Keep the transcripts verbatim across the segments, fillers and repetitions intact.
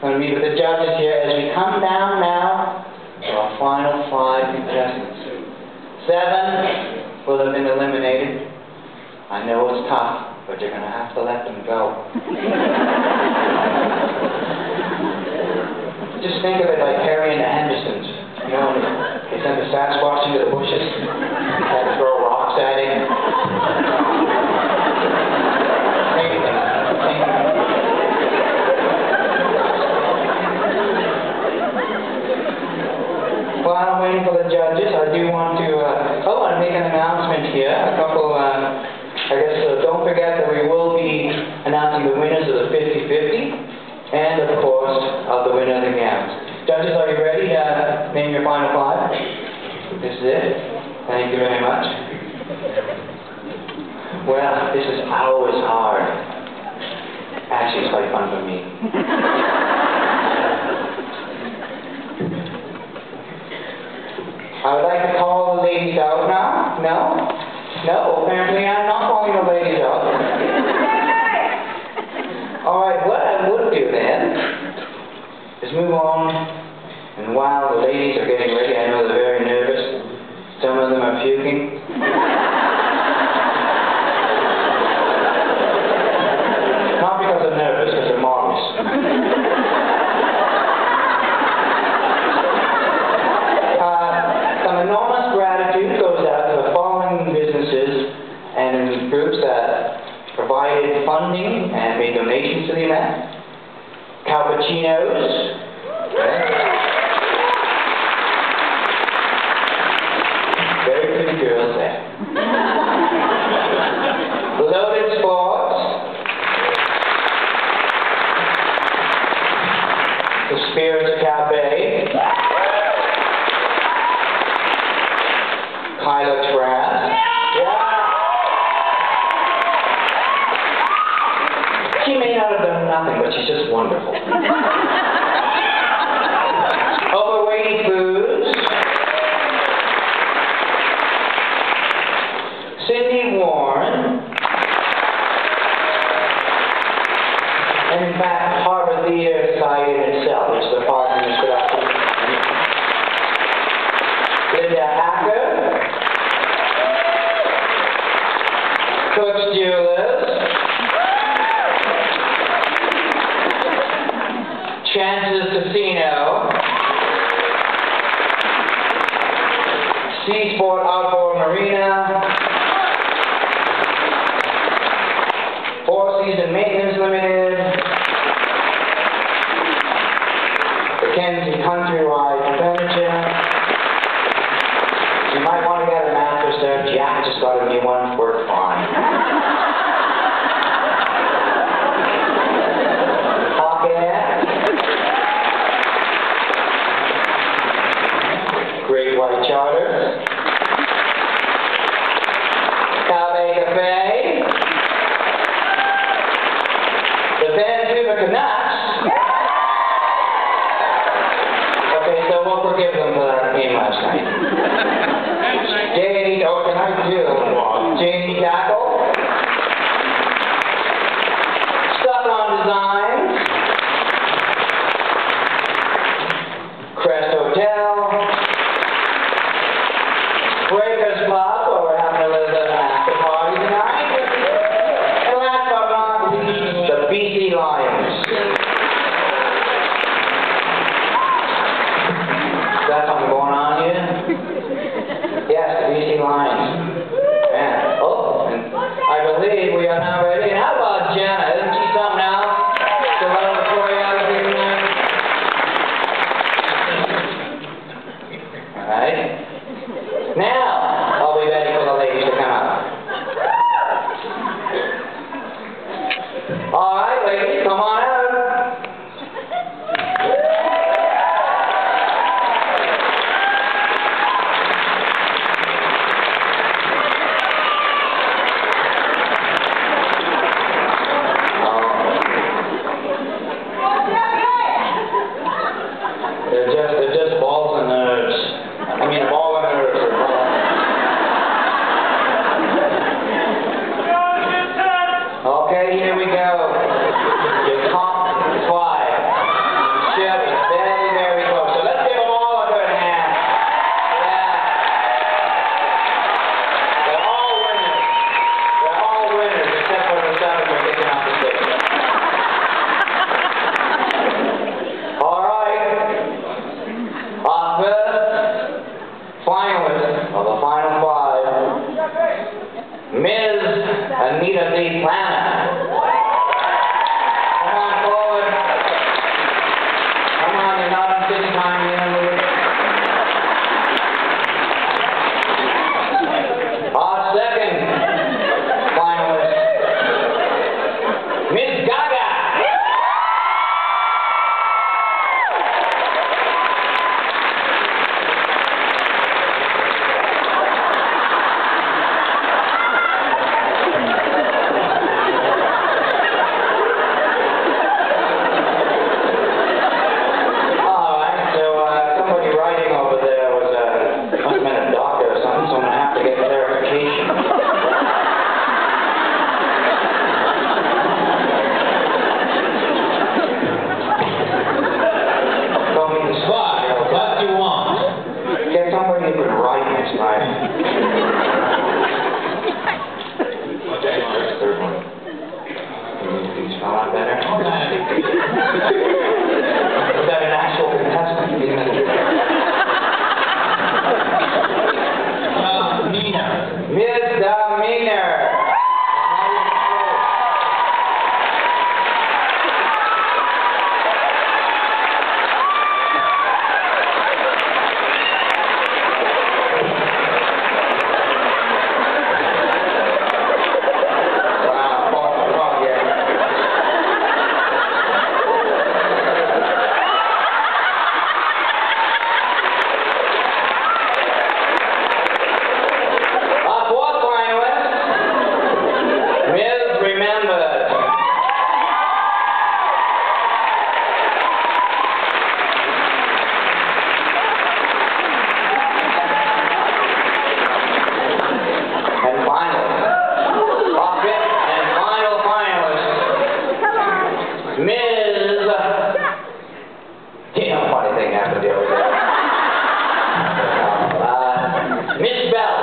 going to meet with the judges here as we come down now to our final five contestants. Seven will have been eliminated. I know it's tough, but you're going to have to let them go. Just think of it like Harry and the Hendersons. You know, when they sent the Sasquatch into the bushes, had to throw rocks at him. Same thing. Same thing. While I'm waiting for the judges, I do want to, uh, I want to make an announcement here. A couple, uh, I guess, uh, don't forget that we will be announcing the winners of the fifty fifty, and of course, of the winner of the gowns. Judges, are you ready to name your final five? This is it. Thank you very much. Well, this is always hard. Actually, it's quite fun for me. I would like to call the ladies out now. No? No, apparently I'm not calling the ladies out. Alright, what I would do then is move on, and while the ladies are getting ready, I know they're very nervous. Some of them are puking. Not because they're nervous, because they're marvelous. Enormous gratitude goes out to the following businesses and groups that provided funding and made donations to the event. Cappuccinos. Very pretty girls there. Loaded Sports. The Spirits Cafe. Kyla Trask. Yeah. She may not have done nothing, but she's just wonderful. Overweight Foods. Cindy Warren. And in fact, Harbor Theater side in itself, which is the partner in this production. Linda Hacker. Coach Jewelers, Chances Casino, Seasport Outdoor Marina, Four Season Maintenance Limited, the Kenzie Countrywide Furniture. You might want to get a mattress there. Jack just got a new one, worked fine. Great White Charter. Cafe Cafe. The Vancouver Canucks. Okay, so we'll forgive them for that game last night. J oh, tonight too. Jamie Tackle. Stuck on Designs. Crest Hotel. Breakers Club, where we're having a little bit of an after party tonight. And last but not least, the B C Lions. Is that something going on here? Yes, the B C Lions. Man. Oh, and I believe we are now ready. And how about Jenna? Isn't she something else? To let the story out of here tonight? Alright. Now, I'll be ready for the ladies to come out. Alright, ladies, come on out. Miz You know, funny thing happened the other day. Uh, Miss Bell.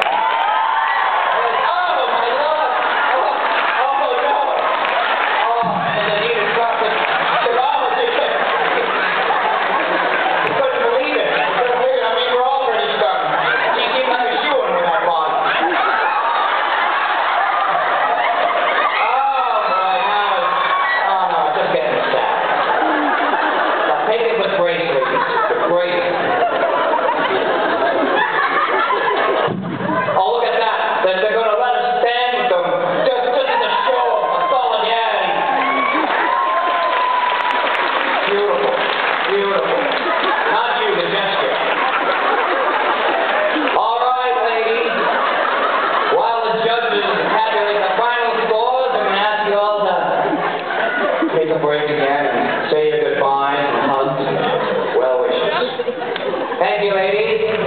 Break again and say your goodbyes and hugs and well wishes. Thank you, ladies.